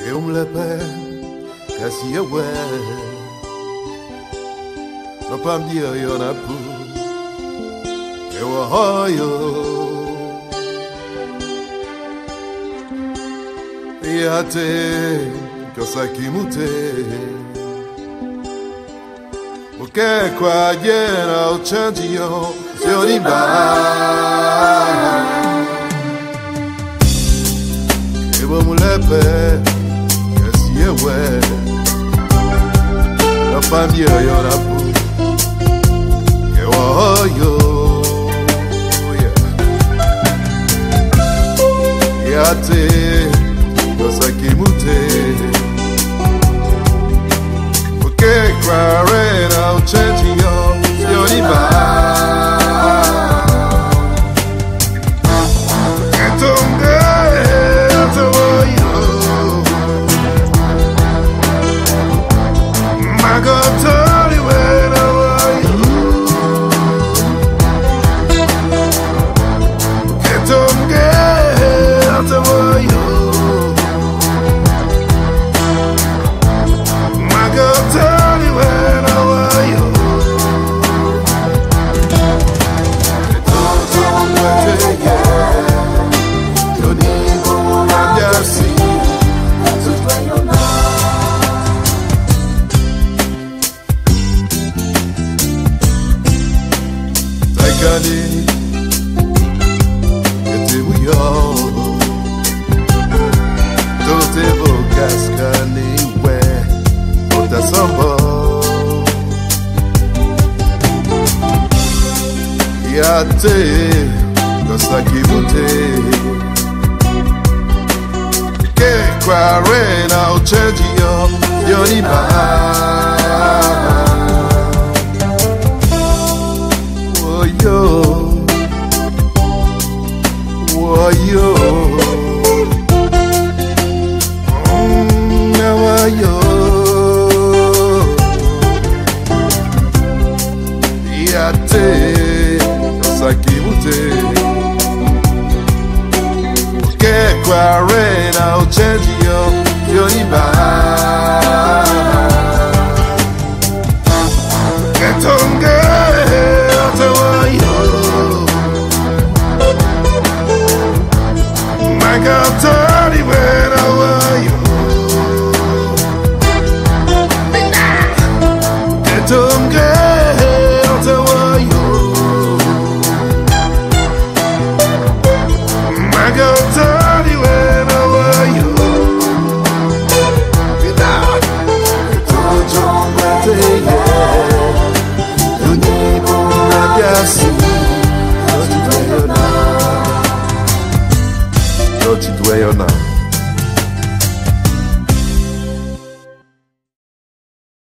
lepe kasi ewe no pambia yo na pu ewa hoyo yate kosakimute uke kwa jena uchanjio sionimba ewa mulepe yewe no pambia yo na pu ewa yo yate kosakimute uke kware na uchanjio sionimba Kadey, ete buyo, tote bokaskani we, ota sambo, yate kosakimute, ke kware na uchanjio yoniba. Yo, now yo, yate kosakimute, ke kware na uchanjio yoniba. Ketonge I got dirty when I were you. Get on girl, I were you. I got dirty when I were you. Don't you dwell now.